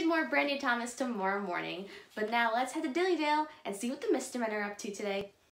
more Brandy Thomas tomorrow morning. But now let's head to Dillydale and see what the Mr. Men are up to today.